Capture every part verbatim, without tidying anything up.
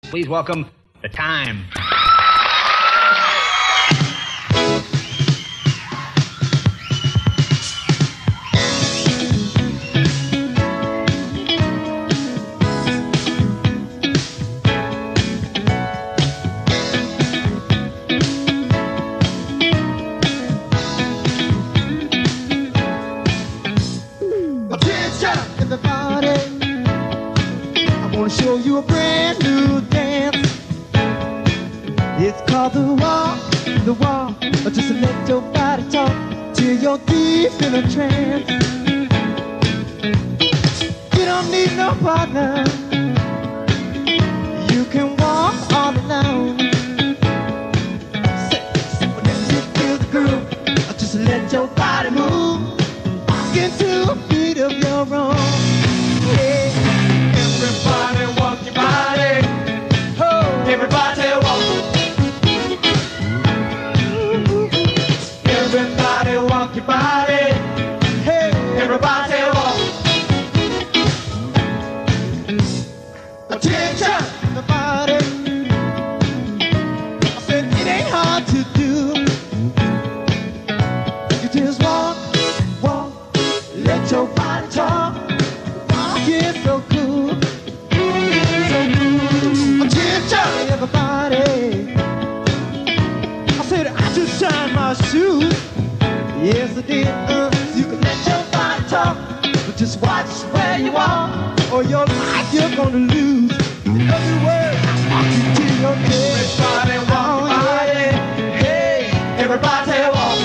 Please welcome The Time. Show you a brand new dance. It's called the walk, the walk. Or just let your body talk till you're deep in a trance. You don't need no partner. You can walk all alone. Say, say whenever you feel the groove, or just let your body move. Walk into a beat of your own. Yeah. Everybody walk your body. Oh, everybody walk. Everybody walk your body. Hey, everybody walk. Attention, everybody. I said it ain't hard to do. You just walk, walk, let your body talk. Walk it so cool. Everybody, I said I just shined my shoes. Yes, I did. Uh, you can let your body talk, but just watch where you walk, or your life you're gonna lose. In other words, walk you to your death. Everybody walk your body. Hey, everybody walk.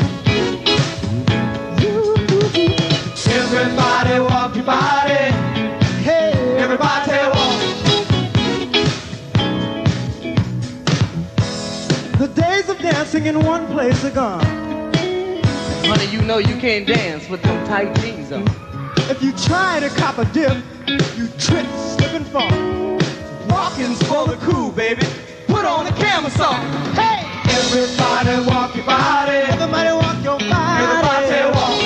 Everybody walk your body. Hey, everybody walk. The days of dancing in one place are gone. Honey, you know you can't dance with them tight jeans on. If you try to cop a dip, you trip, slip and fall. Walking's for the cool, baby. Put on the camera song. Hey! Everybody walk your body. Everybody walk your body. Everybody walk.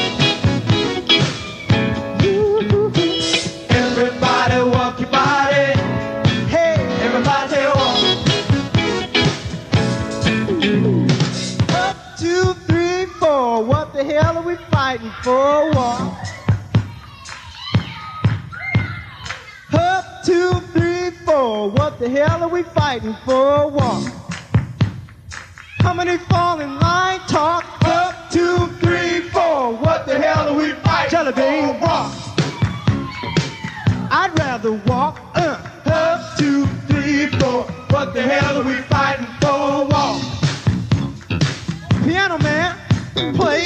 Everybody walk your body. Hey! Everybody walk. Two, three, four. What the hell are we fighting for? Walk. Up, two, three, four. What the hell are we fighting for? Walk. How many fall in line? Talk. Up, two, three, four. What the hell are we fighting Jelly bean, for? Walk. I'd rather walk. Uh. Up, two, three, four. What the hell are we fighting for? Walk. Piano man, play.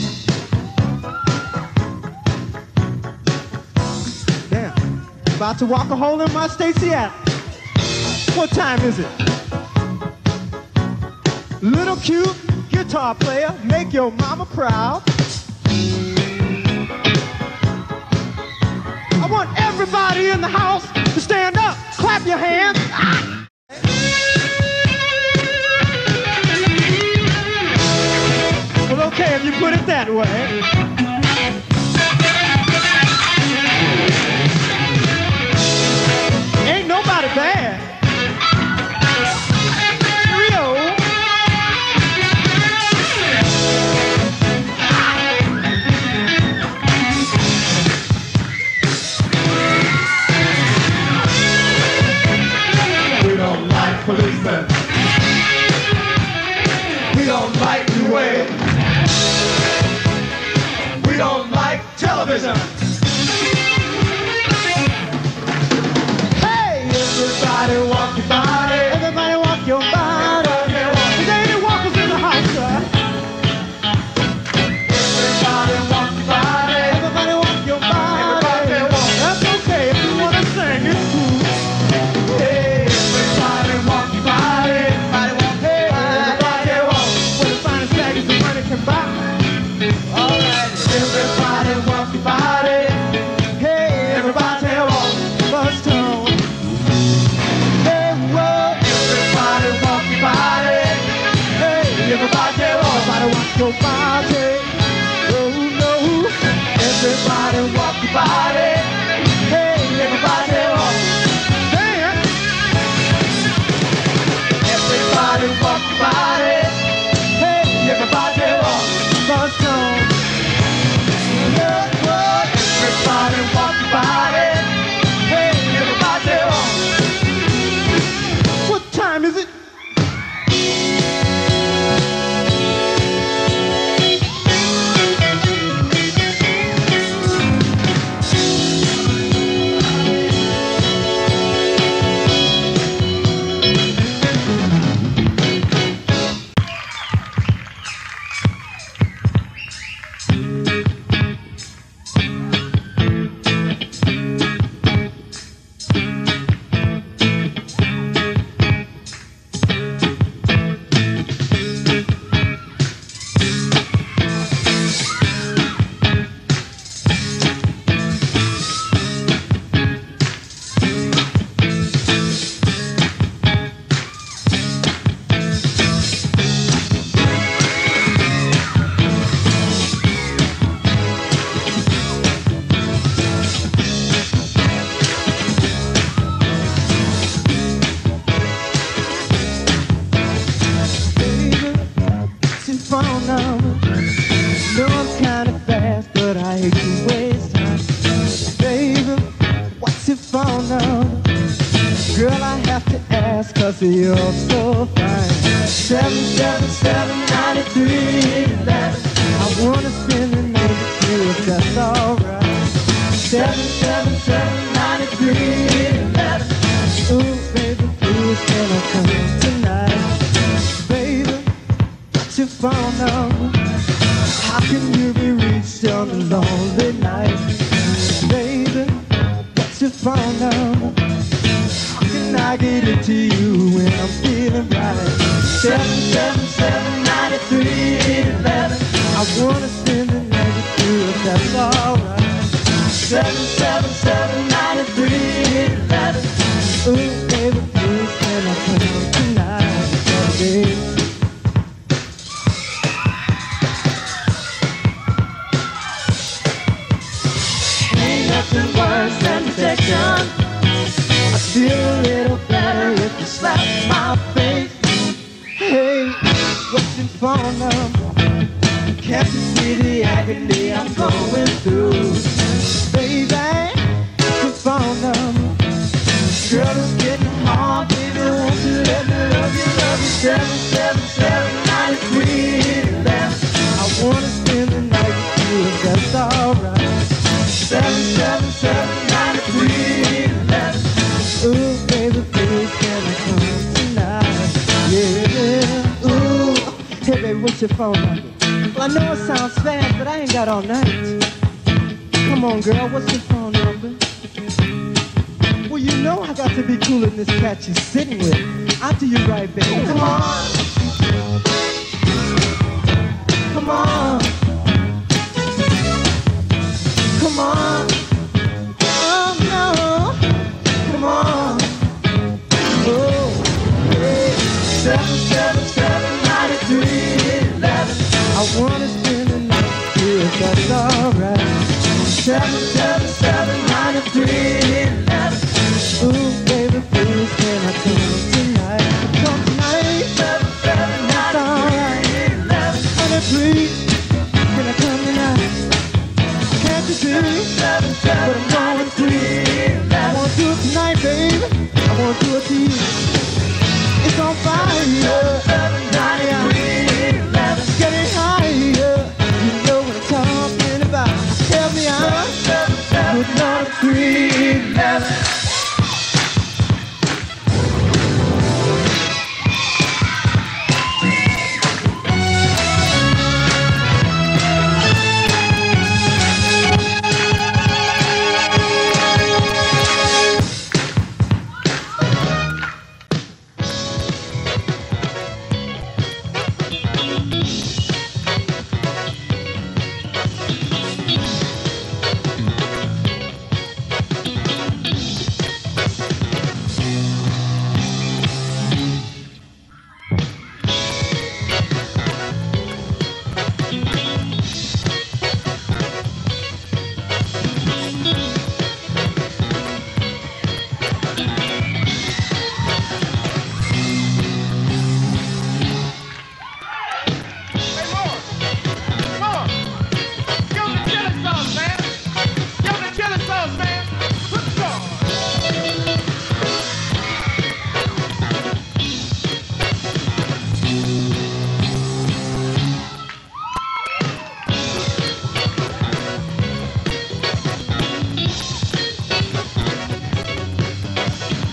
Damn, about to walk a hole in my Stacy Adams. What time is it? Little cute guitar player, make your mama proud. I want everybody in the house to stand up, clap your hands. Ah! Well, okay, if you put it that way. Ain't nobody bad. Trio. We don't like policemen. We don't like the way. We don't like television. Hey, everybody walk your body. Everybody walk your body. Is there any walkers in the house, sir? Everybody walk your body. Everybody walk your body. Everybody walk. That's okay if you want to sing, it's cool. Hey, everybody walk your body. Everybody walk. Hey, everybody walk. Where the finest baggage of money can buy. All right. Everybody walk your body. Hey, everybody walk. Bust tone. Hey, whoa. Everybody walk your body. Hey, everybody walk. Everybody walk your body. Oh no. Everybody walk your body. Hey, everybody walk. Dance. phone number. Know I'm kinda fast, but I hate to waste time. Baby, what's your phone number? Girl, I have to ask, cause you're so fine. Seven, seven, seven, ninety-three, eleven. I wanna spend the night with you if that's alright. Seven, seven, seven, ninety-three, eleven. Ooh, baby, please can I come tonight? Baby, what's your phone number? How can you be reached on a lonely night? Baby, what's your phone number? How can I get it to you when I'm feeling right? Seven, seven, seven, ninety-three, eleven. I wanna spend the night with you if that's alright. Seven, seven, seven, ninety-three, eleven. Ooh, baby, please can I come tonight, baby? Ain't nothing worse than rejection. I feel a little better if you slap my face. Hey, what's your phone number? Can't you see the agony I'm going through? Baby, what's your phone number? Girl, it's getting hard, baby, won't you let me love you, love you? Seven, seven, seven, ninety-three, eleven. I wanna spend the night with you if that's alright. Seven, seven, seven, ninety-three, eleven. Ooh, baby, please can I come tonight? Yeah, ooh. Hey, baby, what's your phone number? Well, I know it sounds fast, but I ain't got all night. Come on, girl, what's your phone number? Well, you know I got to be cooler than this cat you're sitting with. I'll do you right, baby. Come on. Come on. Come on. Oh, no. Come on. Oh, hey. Seven, seven, seven, ninety-three, eleven. I wanna spend the night with you if that's alright. Seven, seven, seven, ninety-three, eleven. Ooh, baby, please can I come tonight? Come tonight. Seven, seven, ninety-three, eleven. Honey, please, can I come tonight? Can't you see? Seven, seven, but I'm going free. I wanna do it tonight, baby. I wanna do it to you. It's on fire. Seven, seven, ninety-three, eleven. Getting higher. You know what I'm talking about. Tell me I'm good, not a three, eleven.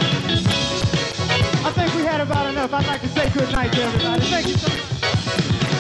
I'd like to say good night to everybody. Thank you so much.